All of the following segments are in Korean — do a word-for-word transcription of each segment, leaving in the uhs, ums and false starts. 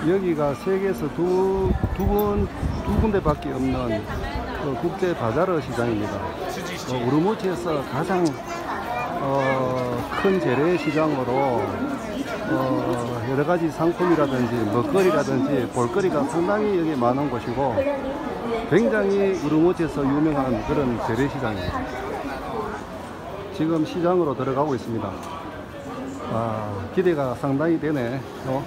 여기가 세계에서 두, 두, 군, 두 군데밖에 없는 그 국제 바자르 시장입니다. 어, 우르무치에서 가장 어, 큰 재래시장으로 어, 여러가지 상품이라든지 먹거리라든지 볼거리가 상당히 여기 많은 곳이고 굉장히 우르무치에서 유명한 그런 재래시장입니다. 지금 시장으로 들어가고 있습니다. 아, 기대가 상당히 되네. 어?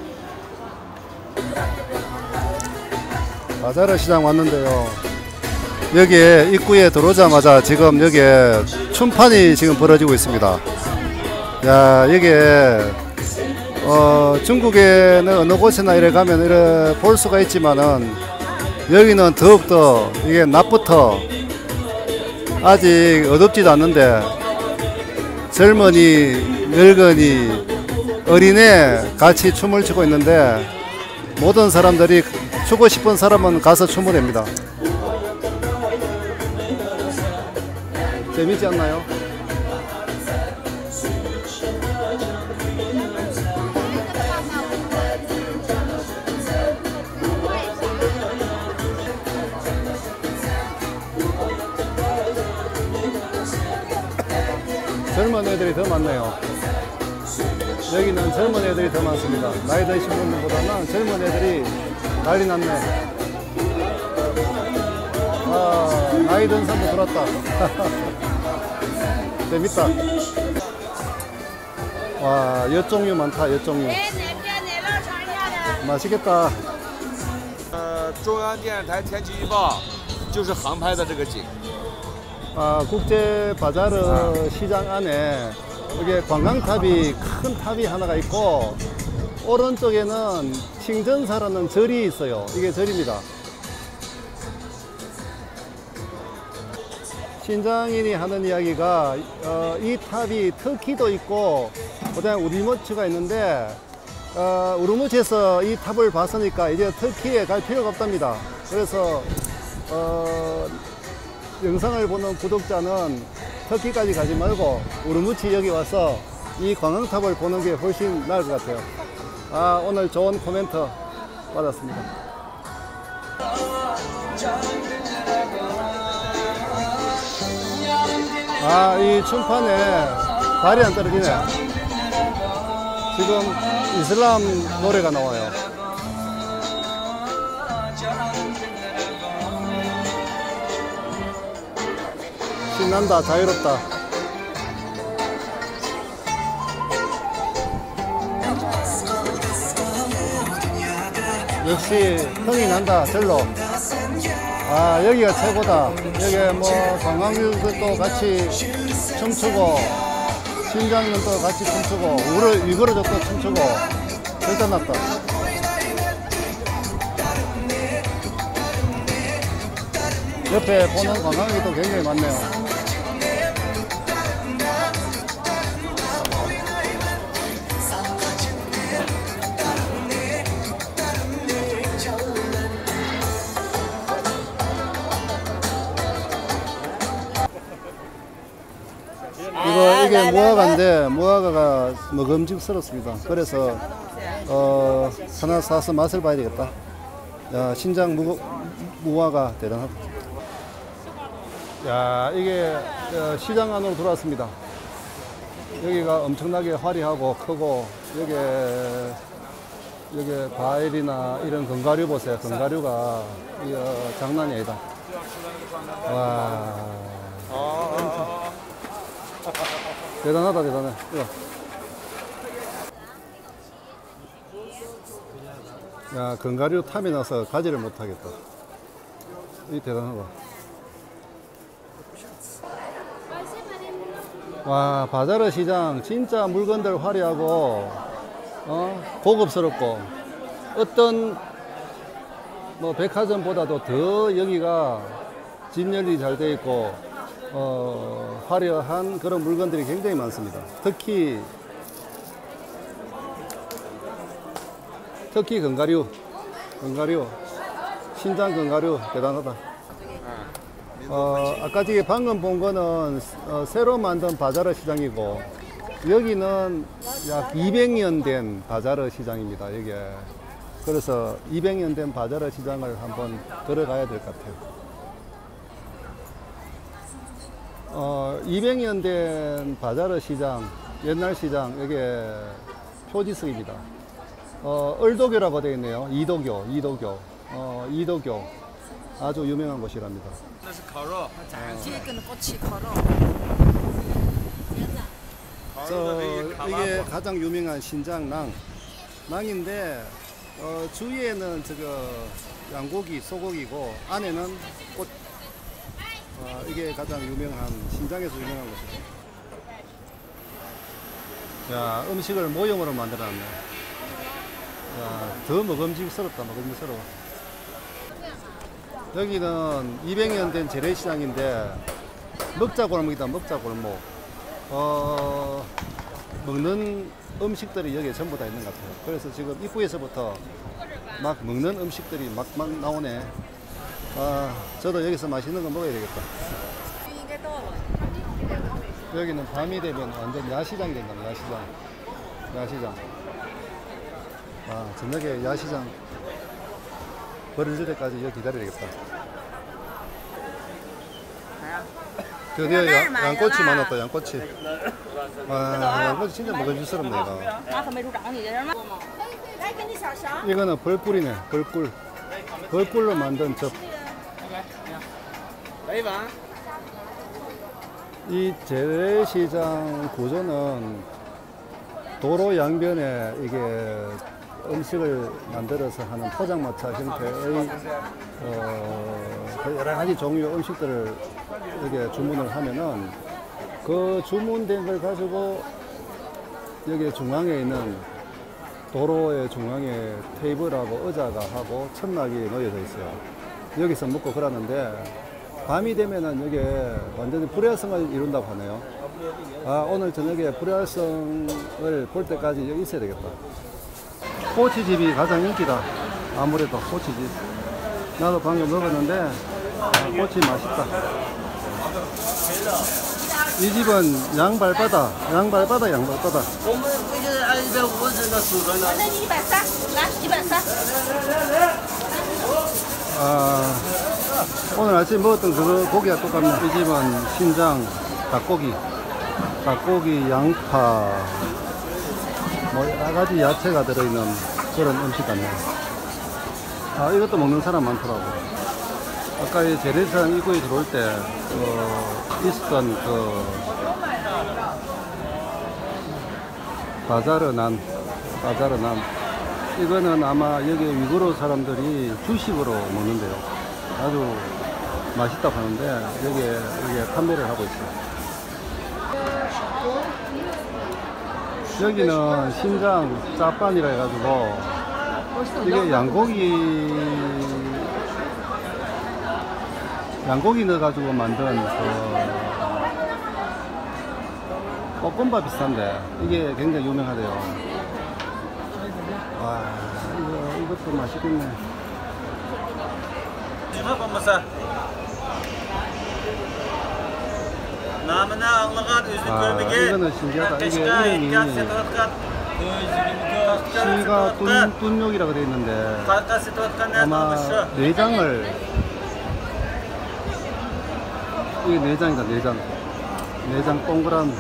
바자르 시장 왔는데요. 여기에 입구에 들어오자마자 지금 여기에 춤판이 지금 벌어지고 있습니다. 야, 여기에 어, 중국에는 어느 곳이나 이래 가면 이래 볼 수가 있지만은 여기는 더욱더 이게 낮부터 아직 어둡지도 않는데 젊은이, 늙은이, 어린애 같이 춤을 추고 있는데 모든 사람들이 추고 싶은 사람은 가서 춤을 합니다. 재밌지 않나요? 젊은 애들이 더 많네요. 여기는 젊은 애들이 더 많습니다. 나이 드신 분들보다는 젊은 애들이 난리 났네. 아, 나이 든 사람도 들었다. 재밌다. 와, 엿 종류 많다, 엿 종류. 맛있겠다. 中央电视台天气预报就是航拍的这个景。 아, 국제 바자르 시장 안에 이게 관광탑이 큰 탑이 하나가 있고 오른쪽에는 칭전사라는 절이 있어요. 이게 절입니다. 신장인이 하는 이야기가 어, 이 탑이 터키도 있고 그다음에 우르무치가 있는데 어, 우르무치에서 이 탑을 봤으니까 이제 터키에 갈 필요가 없답니다. 그래서 어, 영상을 보는 구독자는 터키까지 가지 말고 우르무치 여기 와서 이 관광탑을 보는 게 훨씬 나을 것 같아요. 아, 오늘 좋은 코멘트 받았습니다. 아, 이 춤판에 발이 안 떨어지네. 지금 이슬람 노래가 나와요. 신난다, 자유롭다. 역시 흥이 난다, 절로. 아, 여기가 최고다. 여기 뭐 관광객들도 같이 춤추고 신장님도 같이 춤추고 우르 위거르족도 춤추고 대단하다. 옆에 보는 관광객도 굉장히 많네요. 이거 이게 무화과인데 무화과가 먹음직스럽습니다. 그래서 어, 하나 사서 맛을 봐야 되겠다. 야, 신장 무, 무화과 대단하다. 야, 이게 시장 안으로 들어왔습니다. 여기가 엄청나게 화려하고 크고 여기 여기 과일이나 이런 견과류 보세요. 견과류가 이거 장난이 아니다. 와, 대단하다, 대단해. 이거. 야, 견과류 탐이 나서 가지를 못하겠다. 이 대단하다. 와, 바자르 시장 진짜 물건들 화려하고 어? 고급스럽고 어떤 뭐 백화점보다도 더 여기가 진열이 잘 되어 있고 어, 화려한 그런 물건들이 굉장히 많습니다. 특히 특히 견과류, 견과류, 신장 견과류 대단하다. 어, 아까 지금 방금 본 거는 어, 새로 만든 바자르 시장이고 여기는 약 이백 년 된 바자르 시장입니다. 여기에 그래서 이백 년 된 바자르 시장을 한번 걸어가야 될 것 같아요. 어, 이백 년 된 바자르 시장, 옛날 시장, 이게 표지석입니다. 어, 을도교라고 되어 있네요. 이도교, 이도교, 어, 이도교. 아주 유명한 곳이랍니다. 那是烤肉， 뒤에는 꼬치 걸어. 烤肉 저 的这个卡拉 이게 果， 가장 유명한 신장 낭 낭인데 어, 주위에는 저거 양고기 소고기고 안에는 꽃. 어, 이게 가장 유명한 신장에서 유명한 곳이에요. 야, 음식을 모형으로 만들어놨네. 야, 더 먹음직스럽다. 먹음직스러워. 여기는 이백 년 된 재래시장인데 먹자골목이다. 먹자골목. 어, 먹는 음식들이 여기에 전부 다 있는 것 같아요. 그래서 지금 입구에서부터 막 먹는 음식들이 막, 막 나오네. 아, 저도 여기서 맛있는 거 먹어야 되겠다. 여기는 밤이 되면 완전 야시장이 된다. 야시장. 야시장. 아, 저녁에 야시장 버려질 때까지 여기 기다려야 되겠다. 드디어 양, 양꼬치 많았다. 양꼬치. 아, 양꼬치 진짜 먹음직스럽네. 이거. 이거는 벌꿀이네. 벌꿀. 벌꿀로 만든 접. 이 재래시장 구조는 도로 양변에 이게 음식을 만들어서 하는 포장마차 형태의 어, 여러 가지 종류의 음식들을 이렇게 주문을 하면은 그 주문된 걸 가지고 여기 중앙에 있는 도로의 중앙에 테이블하고 의자가 하고 천막이 놓여져 있어요. 여기서 먹고 그러는데 밤이 되면은 이게 완전히 불야성을 이룬다고 하네요. 아, 오늘 저녁에 불야성을 볼 때까지 여기 있어야 되겠다. 꼬치집이 가장 인기다. 아무래도 꼬치집. 나도 방금 먹었는데 아, 꼬치 맛있다. 이 집은 양발바다, 양발바다, 양발바다. 아, 오늘 아침 먹었던 그 고기가 똑같네. 이 집은 신장, 닭고기, 닭고기, 양파, 뭐 여러 가지 야채가 들어있는 그런 음식 같네요. 아, 이것도 먹는 사람 많더라고. 아까 이 재래시장 입구에 들어올 때 어, 있었던 그 바자르 난, 바자르 난. 이거는 아마 여기 위구르 사람들이 주식으로 먹는데요. 아주 맛있다고 하는데 여기에 이게 판매를 하고 있어요. 여기는 신장 짜빤이라 해가지고 이게 양고기 양고기 넣어가지고 만든 그 볶음밥 비슷한데 이게 굉장히 유명하대요. 와, 이거, 이것도 맛있겠네. 아, 이거는 신기하다. 이게 이름이 시가 뚠, 뚠육이라고 되어 있는데 아마 내장을 이게 내장이다. 내장 내장 동그란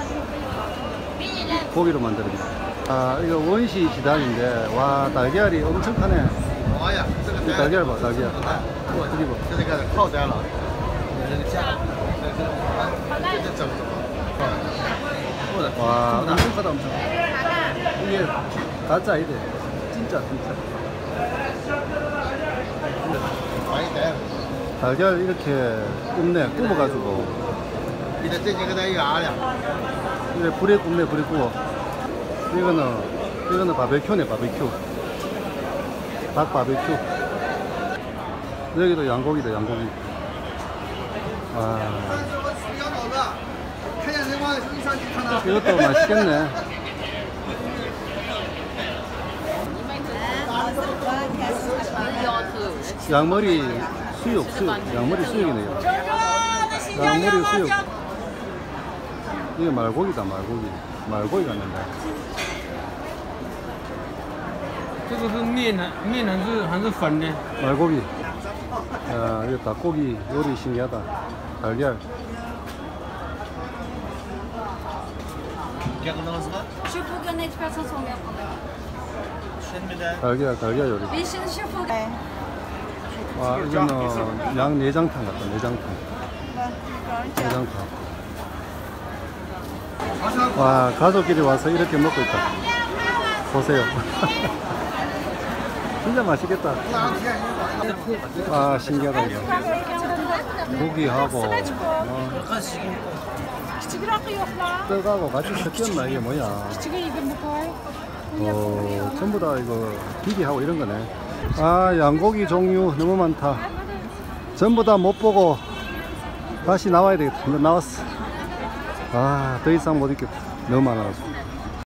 고기로 만들어진. 아, 이거 원시 지단인데 와, 달걀이 엄청 크네. 이 달걀 봐, 달걀. 어디 봐. 와, 엄청 크다, 엄청. 이게 가짜 아니대. 진짜, 진짜. 달걀 이렇게 굽네, 굽어가지고. 이래 불에 굽네, 불에 구워. 이거는, 이거는 바베큐네, 바베큐. 닭 바베큐. 여기도 양고기다, 양고기. 와. 이것도 맛있겠네. 양머리 수육, 수육. 양머리 수육이네요. 양머리 수육. 이게 말고기다, 말고기. 말고기 같는데. 这个是面的，面还是还是粉的？ 말고기. 야, 이거 닭고기 요리 신기하다. 달걀. Je peux gagner personne son meilleur. 달걀, 달걀 요리. Mais c'est le chef. 와, 이거는 양 내장탕 같다, 내장탕. 내장탕. 와, 가족끼리 와서 이렇게 먹고 있다. 보세요. 진짜 맛있겠다. 아, 신기하다, 이거. 고기하고, 어, 떡하고 같이 섞였나, 이게 뭐야. 어, 전부 다 이거 비비하고 이런 거네. 아, 양고기 종류 너무 많다. 전부 다 못 보고 다시 나와야 되겠다. 나왔어. 아, 더 이상 못 있겠다. 너무 많아가지고.